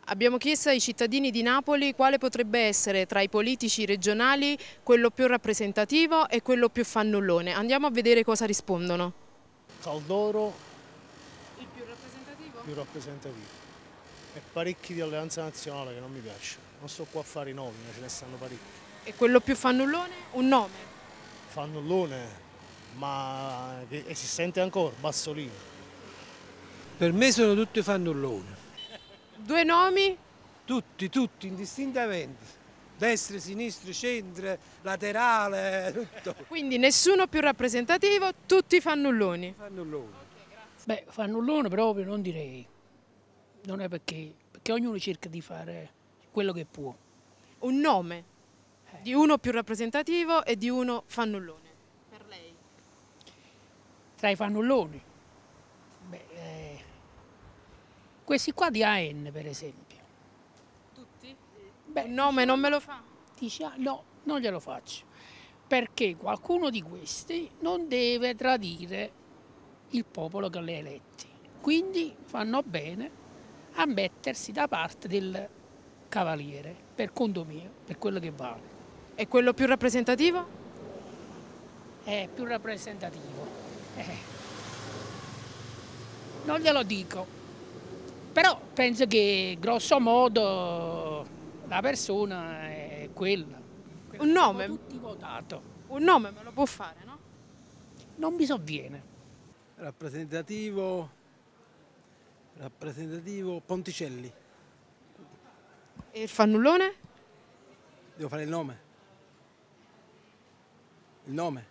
Abbiamo chiesto ai cittadini di Napoli quale potrebbe essere tra i politici regionali quello più rappresentativo e quello più fannullone. Andiamo a vedere cosa rispondono. Caldoro, Il più rappresentativo? più rappresentativo. E parecchi di Alleanza Nazionale che non mi piacciono. Non sto qua a fare i nomi, ma ce ne stanno parecchi. E quello più fannullone? Un nome. Fannullone, ma che esistente ancora, Bassolino. Per me sono tutti fannulloni, Due nomi? tutti, indistintamente. Destra, sinistra, centro, laterale, tutto. Quindi nessuno più rappresentativo, tutti fannulloni. Fannulloni. Beh, fannullone proprio non direi. Non è perché ognuno cerca di fare quello che può. Un nome di uno più rappresentativo e di uno fannullone. Per lei? Tra i fannulloni, beh, questi qua di AN per esempio. Tutti? Beh, Un nome non me lo fa? dici, ah, no, non glielo faccio. Perché qualcuno di questi non deve tradire il popolo che li ha eletti. Quindi fanno bene a mettersi da parte del cavaliere, per conto mio, per quello che vale. E quello più rappresentativo? È più rappresentativo. Non glielo dico, però penso che grosso modo la persona è quella. Un nome? Abbiamo tutti votato. Un nome me lo può fare, no? Non mi sovviene. Rappresentativo Ponticelli. E il fannullone? Devo fare il nome? Il nome?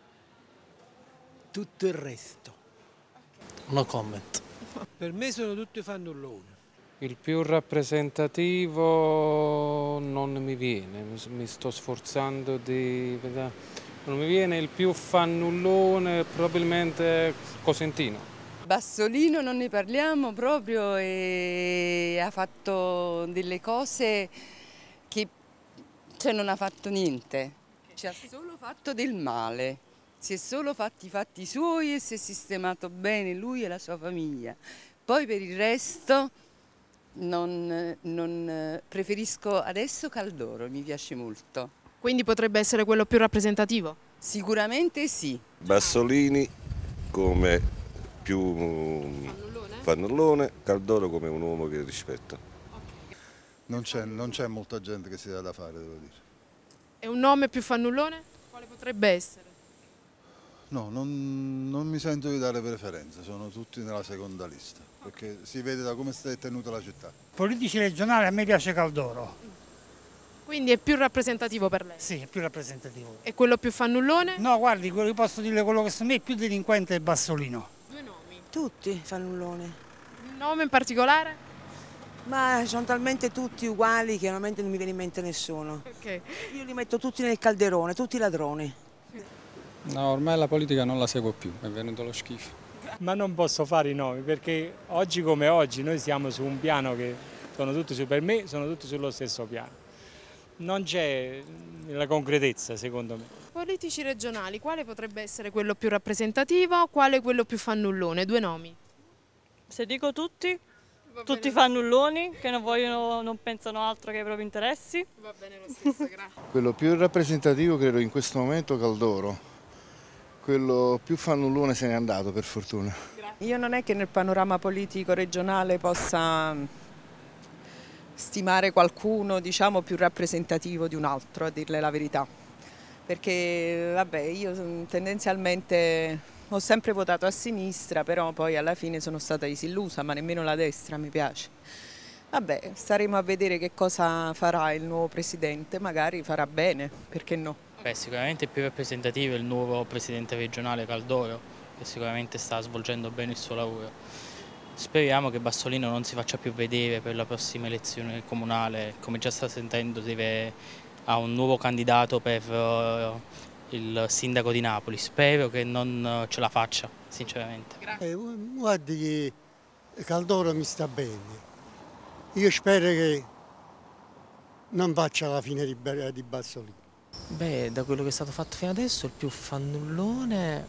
Tutto il resto. No comment. Per me sono tutti fannulloni. Il più rappresentativo non mi viene, mi sto sforzando di vedere. Non mi viene il più fannullone, probabilmente Cosentino. Bassolino non ne parliamo proprio e ha fatto delle cose che non ha fatto niente, ci ha solo fatto del male, si è solo fatti i fatti suoi e si è sistemato bene lui e la sua famiglia. Poi per il resto non preferisco adesso Caldoro, mi piace molto. Quindi potrebbe essere quello più rappresentativo? Sicuramente sì. Bassolini come più fannullone, Caldoro come un uomo che rispetta. Non c'è molta gente che si dà da fare, devo dire. E un nome più fannullone? Quale potrebbe essere? No, non mi sento di dare preferenza, sono tutti nella seconda lista, perché si vede da come è tenuta la città. Politici regionali a me piace Caldoro, Quindi è più rappresentativo per lei? sì, è più rappresentativo. E quello più fannullone? No, guardi, quello che posso dire, quello che secondo me è più delinquente è Bassolino. Due nomi. Tutti fannulloni, Un nome in particolare? ma sono talmente tutti uguali che veramente non mi viene in mente nessuno. Ok. Io li metto tutti nel calderone, tutti ladroni. No, ormai la politica non la seguo più, mi è venuto lo schifo. Ma non posso fare i nomi perché oggi come oggi noi siamo su un piano che sono tutti per me sono tutti sullo stesso piano. Non c'è la concretezza secondo me. Politici regionali, quale potrebbe essere quello più rappresentativo, quale quello più fannullone? Due nomi. Se dico tutti fannulloni che non pensano altro che ai propri interessi. Va bene lo stesso, grazie. Quello più rappresentativo credo in questo momento Caldoro, quello più fannullone se n'è andato per fortuna. Io non è che nel panorama politico regionale possa stimare qualcuno, diciamo, più rappresentativo di un altro, a dirle la verità. Perché, vabbè, io tendenzialmente ho sempre votato a sinistra, però poi alla fine sono stata disillusa, ma nemmeno la destra mi piace. Vabbè, staremo a vedere che cosa farà il nuovo presidente, magari farà bene, perché no? Beh, sicuramente più rappresentativo è il nuovo presidente regionale Caldoro, che sicuramente sta svolgendo bene il suo lavoro. Speriamo che Bassolino non si faccia più vedere per la prossima elezione comunale, come già sta sentendo ha un nuovo candidato per il sindaco di Napoli. Spero che non ce la faccia, sinceramente. Guardi che Caldoro mi sta bene. Io spero che non faccia la fine di Bassolino. Beh, da quello che è stato fatto fino adesso, il più fannullone,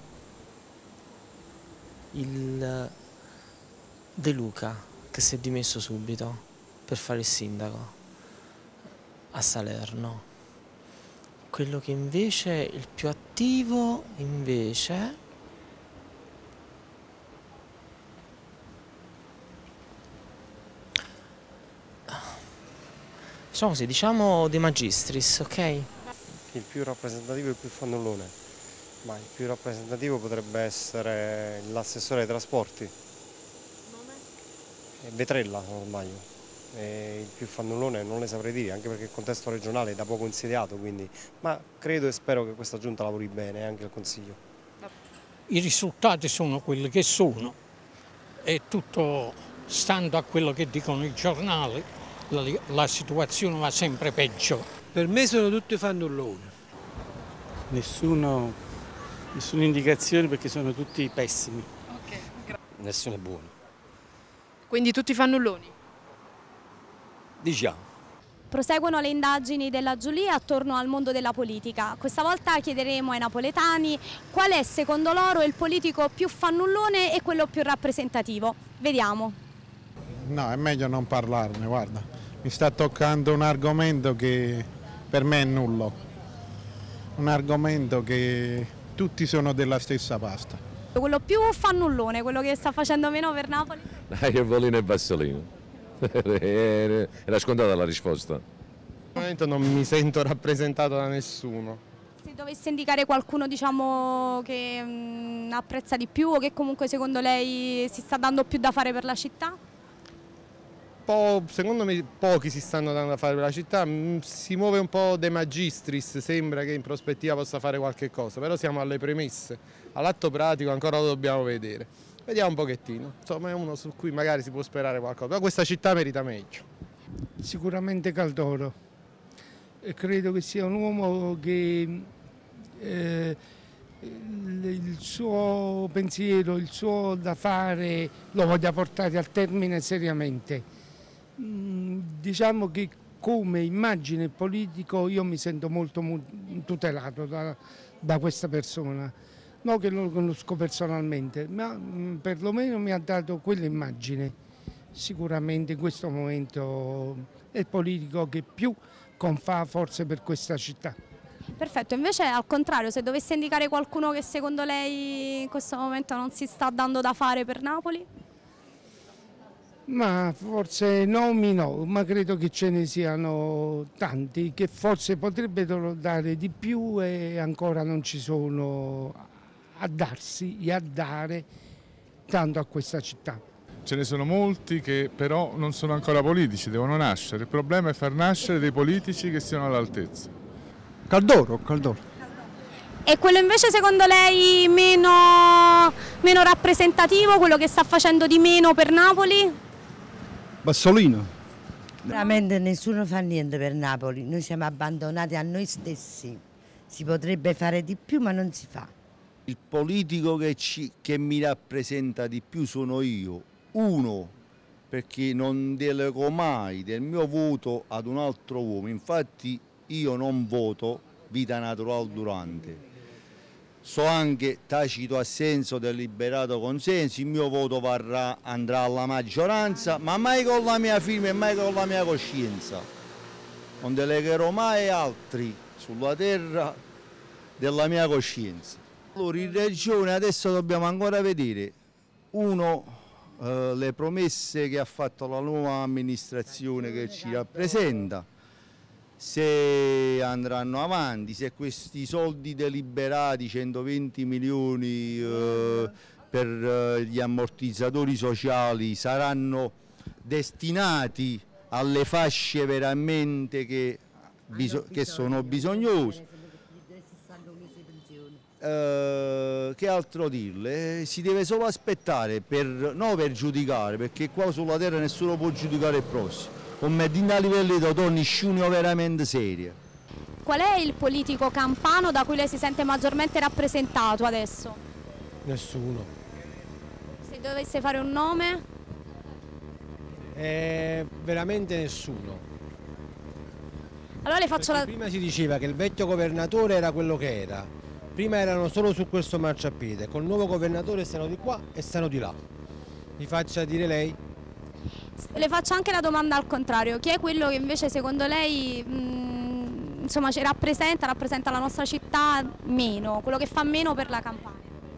il De Luca, che si è dimesso subito, per fare il sindaco a Salerno. Quello che invece è il più attivo invece facciamo così, diciamo De Magistris, ok? Il più rappresentativo e il più fannullone, ma il più rappresentativo potrebbe essere l'assessore ai trasporti, Vetrella se non sbaglio. E il più fannullone non le saprei dire, anche perché il contesto regionale è da poco insediato, quindi, ma credo e spero che questa giunta lavori bene, anche il Consiglio. I risultati sono quelli che sono e tutto stando a quello che dicono i giornali, la situazione va sempre peggio. Per me sono tutti fannulloni. Nessuna indicazione perché sono tutti pessimi. Nessuno è buono. Quindi tutti fannulloni? Diciamo. Proseguono le indagini della giuria attorno al mondo della politica. Questa volta chiederemo ai napoletani qual è secondo loro il politico più fannullone e quello più rappresentativo. Vediamo. No, è meglio non parlarne, guarda. Mi sta toccando un argomento che per me è nullo. Un argomento che tutti sono della stessa pasta. Quello più fannullone, quello che sta facendo meno per Napoli? Iervolino e Bassolino. Era scontata la risposta. Al momento non mi sento rappresentato da nessuno. Se dovesse indicare qualcuno, diciamo, che apprezza di più o che comunque secondo lei si sta dando più da fare per la città? Secondo me pochi si stanno dando da fare per la città, si muove un po' De Magistris, sembra che in prospettiva possa fare qualche cosa, però siamo alle premesse, all'atto pratico ancora lo dobbiamo vedere. Vediamo un pochettino, insomma è uno su cui magari si può sperare qualcosa, però questa città merita meglio. Sicuramente Caldoro, e credo che sia un uomo che il suo pensiero, il suo da fare lo voglia portare al termine seriamente. Diciamo che come immagine politico io mi sento molto tutelato da questa persona. Non che lo conosco personalmente, ma perlomeno mi ha dato quell'immagine. Sicuramente in questo momento è il politico che più confà forse per questa città. Perfetto, invece al contrario, se dovesse indicare qualcuno che secondo lei in questo momento non si sta dando da fare per Napoli? Ma forse nomi no, ma credo che ce ne siano tanti che forse potrebbero dare di più e ancora non ci sono a darsi e a dare tanto a questa città. Ce ne sono molti che però non sono ancora politici, devono nascere. Il problema è far nascere dei politici che siano all'altezza. Caldoro. E quello invece secondo lei meno rappresentativo, quello che sta facendo di meno per Napoli? Bassolino. Veramente nessuno fa niente per Napoli, noi siamo abbandonati a noi stessi. Si potrebbe fare di più ma non si fa. Il politico che mi rappresenta di più sono io. Uno, perché non delego mai del mio voto ad un altro uomo, infatti io non voto vita naturale durante. So anche tacito assenso, deliberato consenso, il mio voto andrà alla maggioranza, ma mai con la mia firma e mai con la mia coscienza. Non delegherò mai altri sulla terra della mia coscienza. Allora in regione adesso dobbiamo ancora vedere, le promesse che ha fatto la nuova amministrazione che ci rappresenta, se andranno avanti, se questi soldi deliberati, 120 milioni per gli ammortizzatori sociali, saranno destinati alle fasce veramente che sono bisognose. Che altro dirle? Si deve solo aspettare, non per giudicare, perché qua sulla terra nessuno può giudicare il prossimo. Come a livello di Totò nessuno veramente serio. Qual è il politico campano da cui lei si sente maggiormente rappresentato adesso? Nessuno. Se dovesse fare un nome? Veramente nessuno. Allora le faccio Prima si diceva che il vecchio governatore era quello che era. Prima erano solo su questo marciapiede, col nuovo governatore stanno di qua e stanno di là. Mi faccia dire lei? Le faccio anche la domanda al contrario, chi è quello che invece secondo lei insomma, ci rappresenta la nostra città meno, quello che fa meno per la Campania?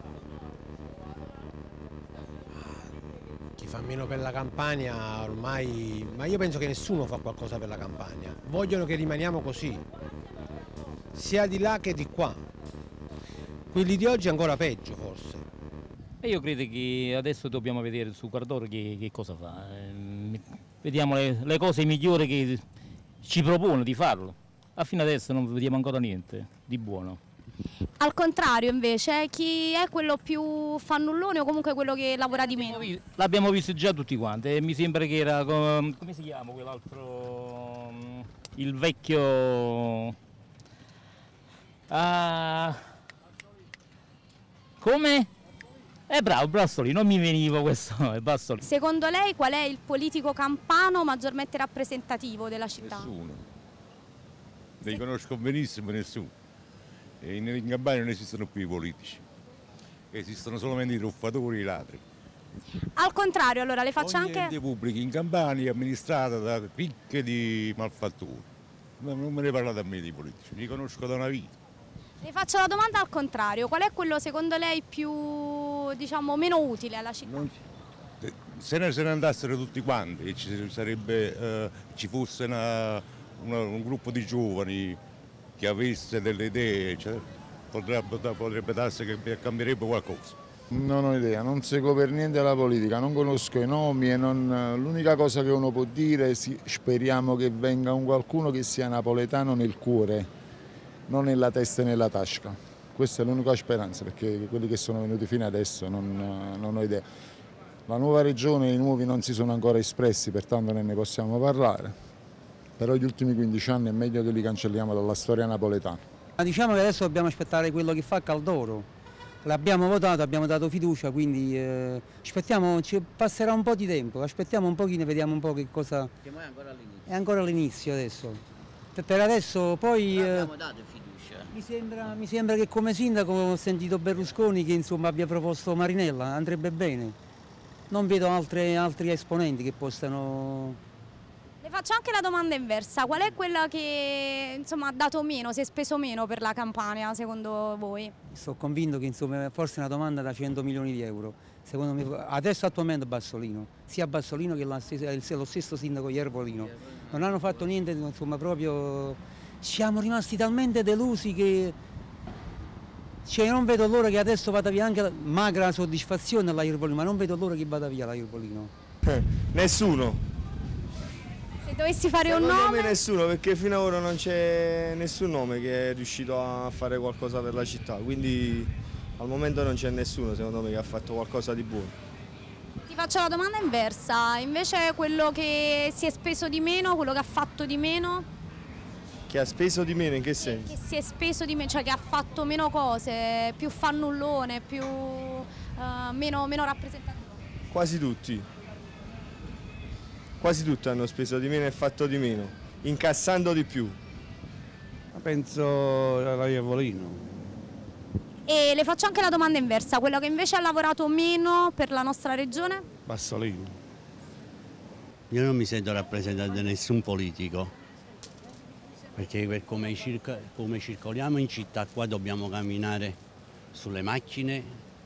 Chi fa meno per la Campania ormai, ma io penso che nessuno fa qualcosa per la Campania, vogliono che rimaniamo così, sia di là che di qua, quelli di oggi ancora peggio forse. E io credo che adesso dobbiamo vedere su Caldoro che cosa fa, vediamo le cose migliori che ci propone di farlo, a fino adesso non vediamo ancora niente di buono. Al contrario invece, chi è quello più fannullone o comunque quello che lavora di meno? L'abbiamo visto già tutti quanti e mi sembra che era, come si chiama quell'altro, il vecchio... come? Bravo, Bassoli, non mi veniva questo, è Bassoli. Secondo lei qual è il politico campano maggiormente rappresentativo della città? Nessuno. Li conosco benissimo nessuno. E in Campania non esistono più i politici. Esistono solamente i truffatori e i ladri. Al contrario, allora le faccio Ogni anche... ente pubblico in Campania è amministrata da picche di malfattori. Non me ne parlate a me di politici, li conosco da una vita. Le faccio la domanda al contrario, qual è quello secondo lei più, diciamo, meno utile alla città? Se ne andassero tutti quanti e ci fosse un gruppo di giovani che avesse delle idee, cioè, potrebbe darsi che cambierebbe qualcosa. Non ho idea, non seguo per niente la politica, non conosco i nomi e l'unica cosa che uno può dire è speriamo che venga un qualcuno che sia napoletano nel cuore, non nella testa e nella tasca. Questa è l'unica speranza, perché quelli che sono venuti fino adesso non ho idea. La nuova regione e i nuovi non si sono ancora espressi, pertanto ne possiamo parlare, però gli ultimi 15 anni è meglio che li cancelliamo dalla storia napoletana. Diciamo che adesso dobbiamo aspettare quello che fa Caldoro. L'abbiamo votato, abbiamo dato fiducia, quindi aspettiamo, ci passerà un po' di tempo, aspettiamo un pochino e vediamo un po' che cosa... È ancora all'inizio adesso. Per adesso poi... abbiamo dato fiducia. Mi sembra che come sindaco ho sentito Berlusconi che insomma abbia proposto Marinella, andrebbe bene. Non vedo altri esponenti che possano... Le faccio anche la domanda inversa, qual è quella che insomma, ha dato meno, si è speso meno per la Campania secondo voi? Sto convinto che insomma, forse è una domanda da 100 milioni di euro. Secondo me, adesso attualmente Bassolino, sia Bassolino che lo stesso sindaco Iervolino. Non hanno fatto niente, insomma proprio siamo rimasti talmente delusi che cioè, non vedo l'ora che adesso vada via anche magra soddisfazione alla Iervolino, ma non vedo l'ora che vada via la Iervolino. Nessuno. Se dovessi fare Secondo un nome? Nessuno, perché fino ad ora non c'è nessun nome che è riuscito a fare qualcosa per la città, quindi al momento non c'è nessuno secondo me che ha fatto qualcosa di buono. Ti faccio la domanda inversa, invece quello che si è speso di meno, quello che ha fatto di meno? Che ha speso di meno in che senso? Che si è speso di meno, cioè che ha fatto meno cose, più fannullone, più meno rappresentativo? Quasi tutti. Quasi tutti hanno speso di meno e fatto di meno, incassando di più. Penso alla Iervolino. E le faccio anche la domanda inversa, quello che invece ha lavorato meno per la nostra regione? Bassolino. Io non mi sento rappresentato da nessun politico, perché per come circoliamo in città qua dobbiamo camminare sulle macchine,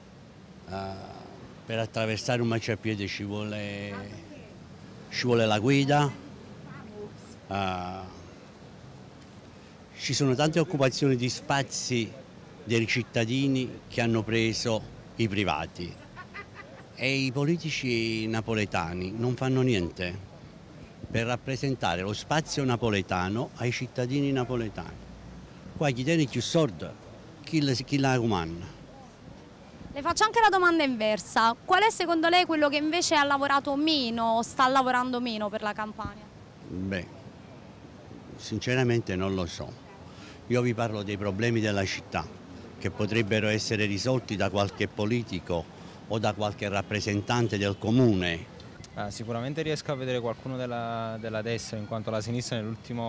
per attraversare un marciapiede ci vuole la guida, ci sono tante occupazioni di spazi dei cittadini che hanno preso i privati e i politici napoletani non fanno niente per rappresentare lo spazio napoletano ai cittadini napoletani. Qua chi tiene più sordo, chi la comanda. Le faccio anche la domanda inversa, qual è secondo lei quello che invece ha lavorato meno o sta lavorando meno per la Campania? Beh, sinceramente non lo so. Io vi parlo dei problemi della città che potrebbero essere risolti da qualche politico o da qualche rappresentante del comune. Sicuramente riesco a vedere qualcuno della destra, in quanto la sinistra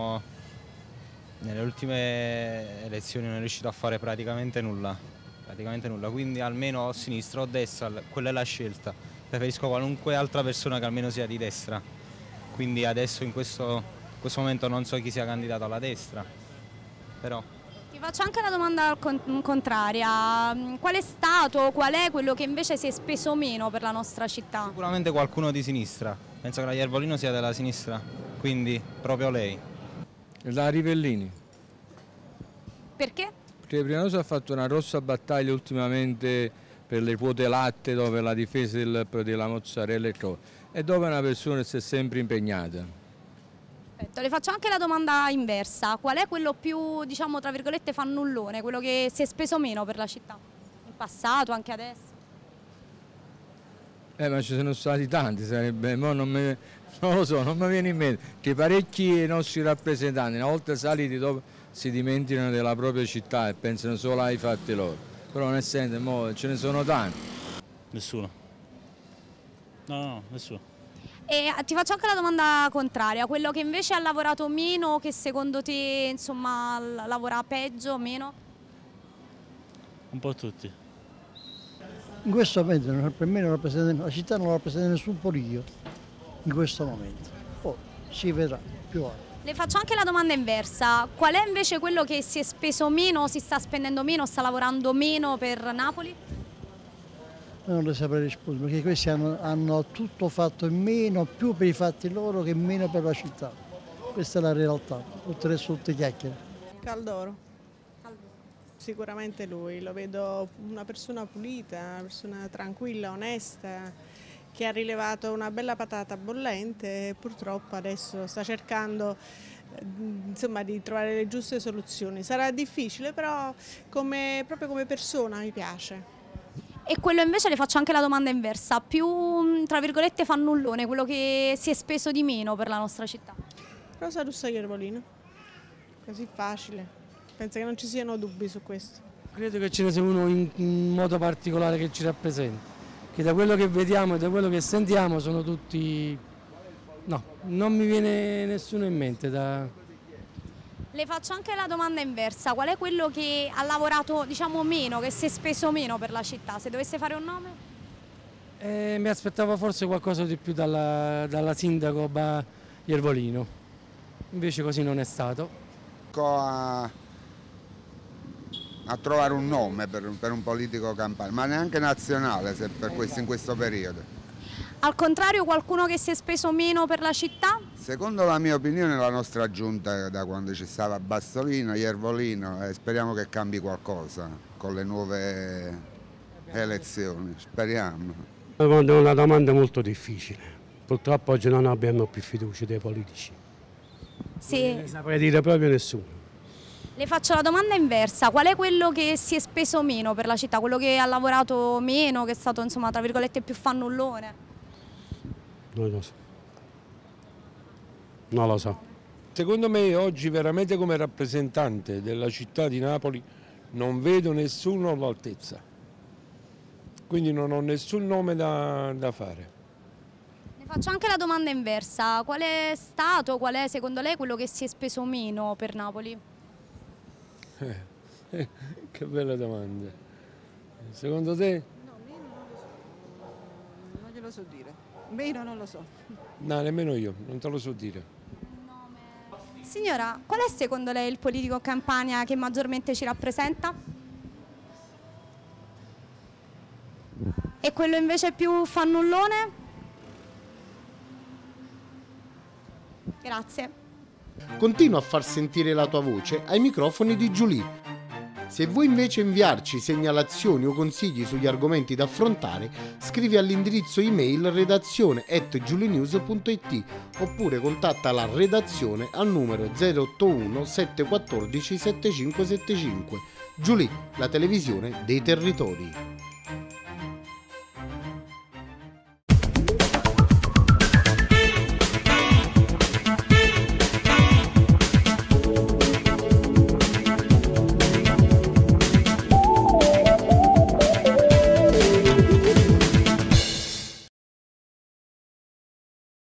nelle ultime elezioni non è riuscito a fare praticamente nulla, quindi almeno o sinistra o destra, quella è la scelta. preferisco qualunque altra persona che almeno sia di destra, quindi adesso in questo momento non so chi sia candidato alla destra, però... Ti faccio anche una domanda contraria, qual è stato, qual è quello che invece si è speso meno per la nostra città? Sicuramente qualcuno di sinistra, penso che la Iervolino sia della sinistra, quindi proprio lei. La Rivellini. Perché? Perché prima cosa ha fatto una grossa battaglia ultimamente per le quote latte, per la difesa della mozzarella e dove una persona si è sempre impegnata. Perfetto, le faccio anche la domanda inversa, qual è quello più, diciamo, tra virgolette, fannullone, quello che si è speso meno per la città? In passato, anche adesso? Ma ci sono stati tanti, sarebbe, non lo so, non mi viene in mente, che parecchi nostri rappresentanti, una volta saliti dopo si dimenticano della propria città e pensano solo ai fatti loro, però nel senso ce ne sono tanti. Nessuno. No, nessuno. E ti faccio anche la domanda contraria, quello che invece ha lavorato meno, che secondo te insomma lavora peggio o meno? Un po' tutti. In questo momento per me la città non la rappresenta nessun politico, in questo momento. Poi si vedrà più avanti. Le faccio anche la domanda inversa, qual è invece quello che si è speso meno, si sta spendendo meno, sta lavorando meno per Napoli? Non le saprei rispondere perché questi hanno tutto fatto in meno, più per i fatti loro che meno per la città. Questa è la realtà, tutte chiacchiere. Caldoro. Sicuramente lui, lo vedo una persona pulita, una persona tranquilla, onesta, che ha rilevato una bella patata bollente e purtroppo adesso sta cercando insomma, di trovare le giuste soluzioni. Sarà difficile, però proprio come persona mi piace. E quello invece le faccio anche la domanda inversa, più tra virgolette fannullone, quello che si è speso di meno per la nostra città. Rosa Russa Iervolino, così facile, penso che non ci siano dubbi su questo. Credo che ce ne sia uno in modo particolare che ci rappresenta, che da quello che vediamo e da quello che sentiamo sono tutti... no, non mi viene nessuno in mente. Le faccio anche la domanda inversa, qual è quello che ha lavorato diciamo meno, che si è speso meno per la città, se dovesse fare un nome? Mi aspettavo forse qualcosa di più dalla sindaco Iervolino, invece così non è stato. A trovare un nome per un politico campano, ma neanche nazionale in questo periodo. Al contrario, qualcuno che si è speso meno per la città? Secondo la mia opinione la nostra giunta da quando ci stava Bassolino, Iervolino, speriamo che cambi qualcosa con le nuove elezioni, speriamo. È una domanda molto difficile, purtroppo oggi non abbiamo più fiducia dei politici. Sì. Non ne saprei dire proprio nessuno. Le faccio la domanda inversa, qual è quello che si è speso meno per la città, quello che ha lavorato meno, che è stato insomma tra virgolette più fannullone? Non lo so. Non lo so. Secondo me oggi veramente come rappresentante della città di Napoli non vedo nessuno all'altezza, quindi non ho nessun nome da fare. Ne faccio anche la domanda inversa, qual è secondo lei quello che si è speso meno per Napoli? Che bella domanda. Secondo te? No, meno non lo so. Non glielo so dire. Meno non lo so. No, nemmeno io, non te lo so dire. Signora, qual è secondo lei il politico Campania che maggiormente ci rappresenta? E quello invece più fannullone? Grazie. Continua a far sentire la tua voce ai microfoni di Giulia. Se vuoi invece inviarci segnalazioni o consigli sugli argomenti da affrontare, scrivi all'indirizzo email redazione@giulinews.it oppure contatta la redazione al numero 081 714 7575. Giulia, la televisione dei territori.